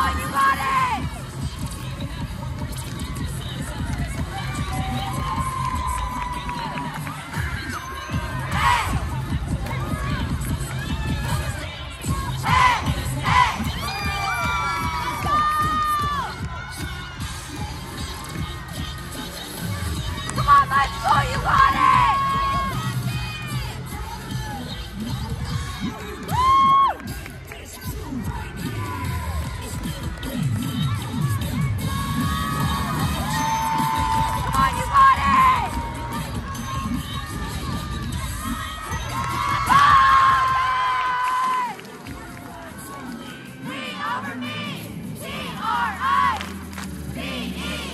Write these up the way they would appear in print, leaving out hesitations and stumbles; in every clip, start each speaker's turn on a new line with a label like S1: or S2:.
S1: on, you got it! Come on, let's go, you got it! Come on, you got it! Me over me! T-R-I-C-E!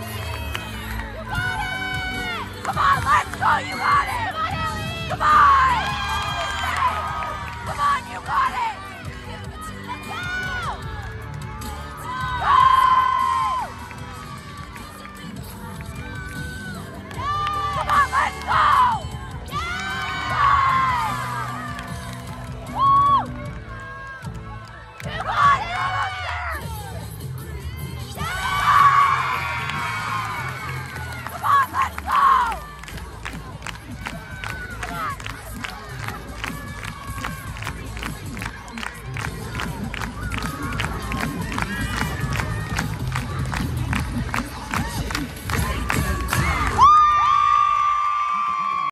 S1: Come on, let's go, you got it! Come on, Ellie! Come on!